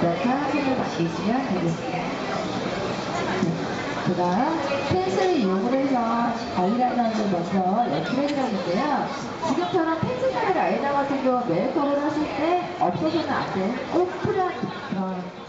완벽한 손을 맡기시면 되겠습니다. 그 다음 펜슬을 이용해서 아이라이너를 먼저 연출해드렸는데요. 지금처럼 펜슬 라이너 같은 경우 메이크업을 하실 때 없어서는 안 돼. 꼭 필요한 그런